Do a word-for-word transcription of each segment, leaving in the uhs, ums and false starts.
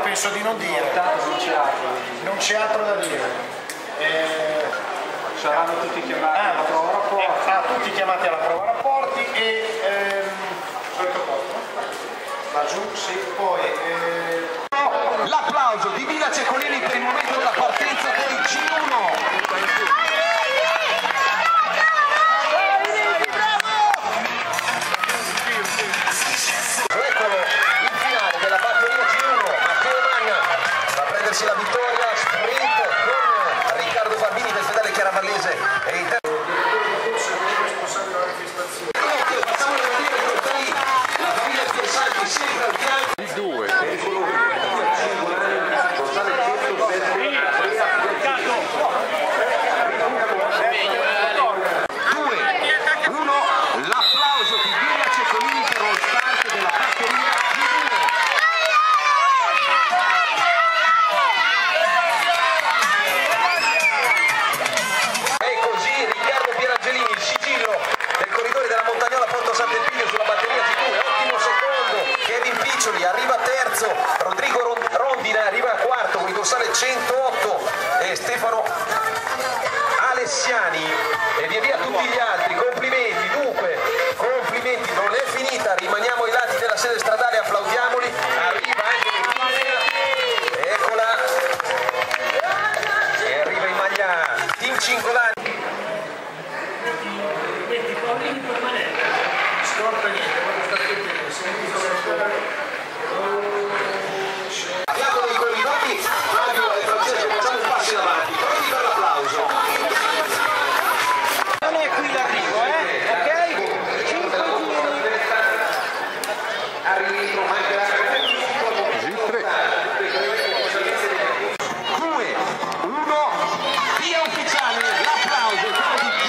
penso di non dire. Non c'è altro. Non c'è altro da dire. Eh, Saranno tutti chiamati ah, alla prova rapporti. Eh, ah, tutti chiamati alla prova rapporti e ehm, solito posto. Va giù, sì, poi eh... l'applauso di Villa Cecolini per il momento della partenza del G uno. La vittoria sprint con Riccardo Barbini del pedale Chiaravallese e in terza responsabile della manifestazione. Facciamo vedere i la famiglia Piersanti sempre al fianco. Il due. due, uno, l'applauso di Villa Cecolini per lo start della batteria G due. Arriva terzo, Rodrigo Rondina arriva quarto con il dorsale centootto e Stefano Alessiani e via via tutti gli altri. Complimenti, dunque, complimenti, non è finita, rimaniamo ai lati della sede stradale, applaudiamoli, arriva anche Letizia, eccola, e arriva in maglia Team Cingolani. Scorta niente, quando sta attenti, se non mi Abbiamo dei corridori, Flavio e Francesco, facciamo un passo in avanti, pronti per l'applauso. Non è qui l'arrivo, eh? Ok? cinque giri. Arrivo, mancherà due, uno, via ufficiale, l'applauso è quello di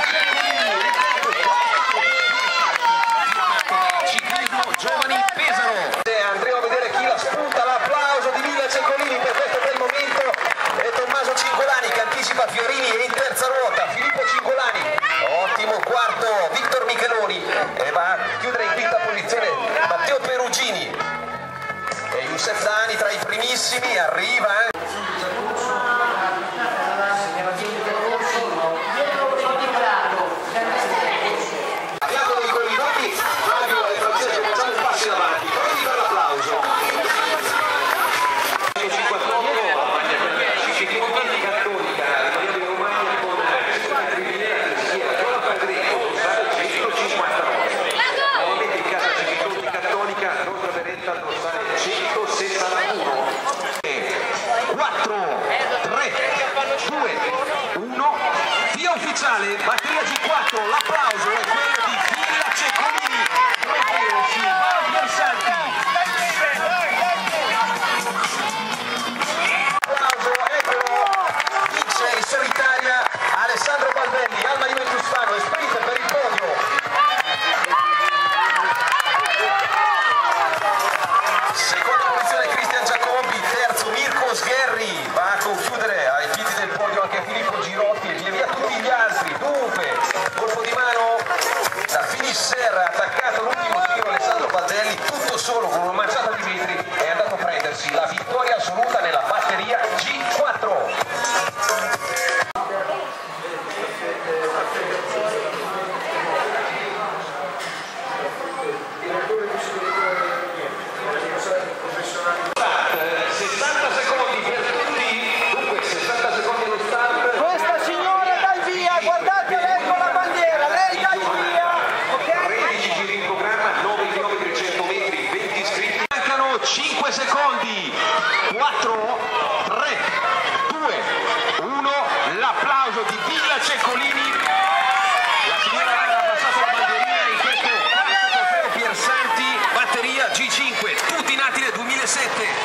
Ciclismo Giovani Pesaro. Andremo a vedere chi la spunta, l'applauso di Villa Cecolini per questo bel momento e Tommaso Cingolani che anticipa Fiorini e in terza ruota Filippo Cingolani, ottimo quarto Victor Micheloni e va a chiudere in quinta posizione Matteo Perugini e Youssef Dani tra i primissimi, arriva anche abbiamo dei corridori, Flavio e Francesco, facciamo un passo in avanti, pronti per l'applauso. quattro, tre, due, uno, via ufficiale, batteria G quattro, l'applauso è quello di Villa Cecolini, Profilosi, Piersanti. Applauso, eccolo, vince in solitaria Alessandro Baldelli, Alma Juventus Fano e sprint per il podio. Seconda posizione Cristian Giacobbi, terzo Mirko Sgherri, va a concludere ai piedi del podio anche Filippo Girotti e via via tutti gli altri. Dunque, colpo di mano da finisher, attaccato l'ultimo giro Alessandro Baldelli, tutto solo con una manciata di metri, è andato a prendersi la vittoria assoluta nella batteria G quattro. sessanta secondi per tutti, dunque sessanta secondi allo start. Questa signora dai via, guardate, leggo la bandiera, lei dai via, ok? tredici giri in programma, nove chilometri cento metri, venti iscritti. Mancano cinque secondi, quattro, tre, due, uno, l'applauso di Villa Cecolini. La signora Anna ha passato la bandierina in questo quarto trofeo Piersanti, batteria G cinque, tutti nati nel duemilasette.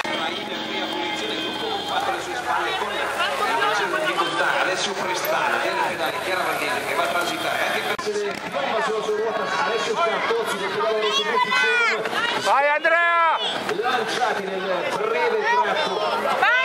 Alessio Prestana, del pedale Chiaravallese che va a transitare anche per bomba sulla sua ruota Alessio Scartozzi del pedale Rossi. Vai Andrea! Lanciati nel breve tratto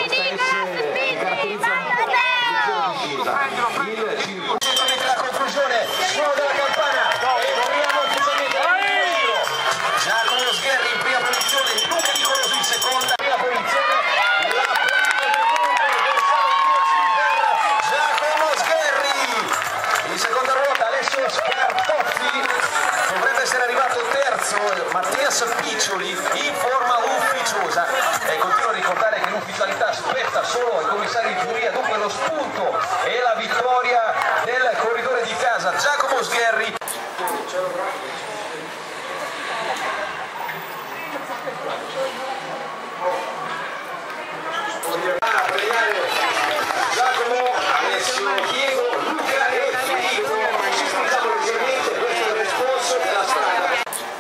Giacomo, Alessio Chiego, Luca e Filippo. Ci sposavo leggermente, questo è il responso della strada.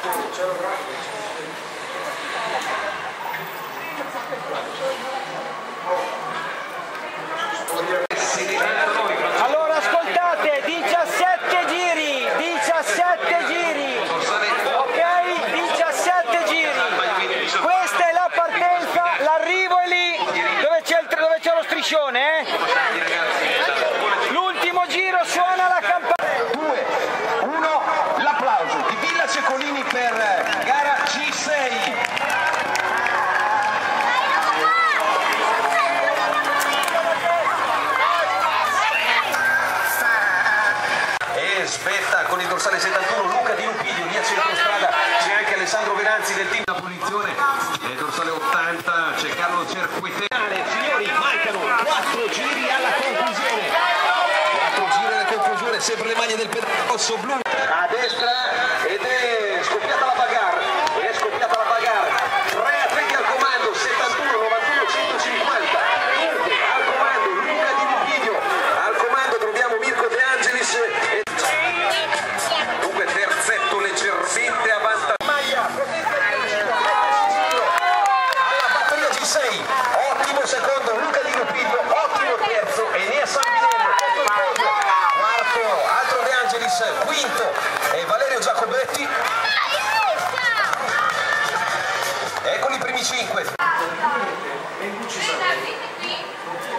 Allora ascoltate, diciassette giri, diciassette giri, ok? diciassette giri. Questa è la partenza, l'arrivo è lì, dove c'è il- dove c'è lo striscione, eh? L'ultimo giro suona la campana. due, uno, l'applauso di Villa Cecolini per gara G sei. E svetta con il dorsale settantuno Luca Di Lupidio, lì a centrostrada c'è anche Alessandro Venanzi del team. La punizione e dorsale ottanta c'è Carlo Cerquetale. Signori, mancano quattro giri alla conclusione. quattro giri alla conclusione, sempre le maglie del rosso blu. A destra ed è scoppiata la bagarre, è scoppiata la bagarre. Tre atleti al comando, settantuno, novantuno, centocinquanta. Dunque, al comando Luca Di Lupidio, al comando troviamo Mirko De Angelis e dunque terzetto leggermente avanti. Maglia, alla batteria G sei, ottimo secondo Luca Di Lupidio, ottimo terzo Enea Santinello, quarto altro De Angelis, quinto e Valerio Giacobetti. Eccoli i primi cinque.